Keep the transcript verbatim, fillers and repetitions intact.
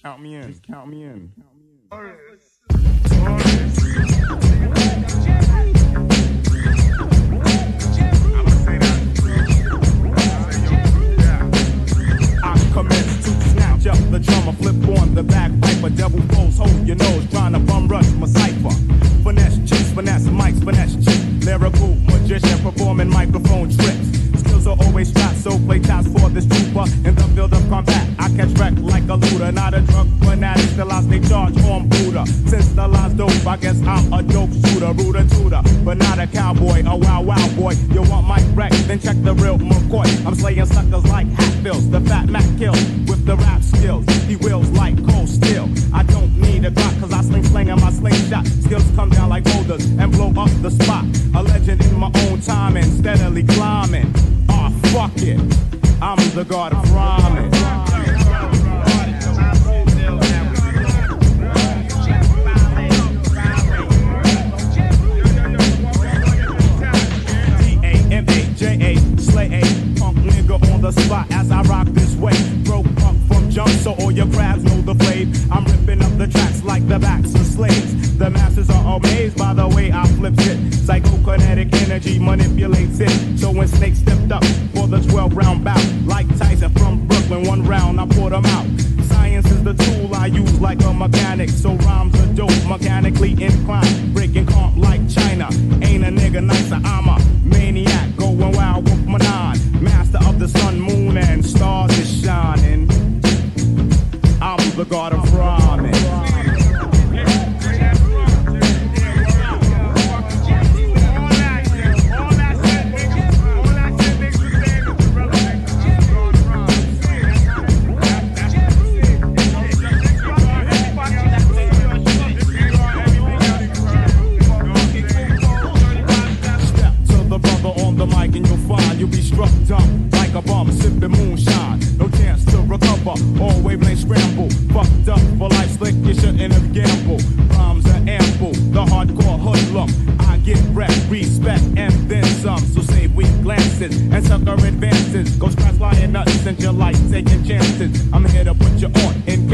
count me in. Just count me in. I commence to snatch up the drummer, flip on the bagpiper, devil foes, hold your nose, trying to bum rush my cipher. Finesse chicks, finesse mics, finesse chicks, lyrical magician performing microphone tricks. Skills are always strapped, so play taps for this trooper. In the field of combat, I catch wreck like a looter. Not a drug fanatic, still I stay charged on Buddha. Since the line's dope, I guess I'm a dope shooter, rooter tutor, but not a cowboy, a wild wild boy. You want my wreck, then check the real McCoy. I'm slaying suckers like Hatfields, the fat Mac kills with the rap skills. He wheels like cold steel. I don't need a Glock, cause I sling slang and my slingshot. Skills come down like boulders and blow up the spot. A legend in my own time and steadily climbing. Ah, oh, fuck it, I'm the god of rhyming. D A M A J A, slay a punk nigga on the spot as I rock this way. Broke punk from jump, so all your crabs know the flame. I'm ripping up the tracks like the backs of slaves. The masses are amazed by the way I flip it. Psychokinetic energy manipulates it. So when Snake stepped up for the twelve round bout, like Tyson from Brooklyn, one round I poured him out. Science is the tool I use like a mechanic, so rhymes are dope, mechanically inclined. Breaking comp like China, ain't a nigga nicer. I'm a maniac, going wild with my nine. Master of the sun, moon, and stars is shining. I'm the god of rhyming. You'll be struck dumb like a bum sipping moonshine. No chance to recover, all wavelength scramble. Fucked up for life slick, you shouldn't have gambled. Rhymes are ample, the hardcore hoodlum. I get rep, respect, and then some. So save weak glances and sucker advances. Go scratch lying nuts and your life taking chances. I'm here to put you on in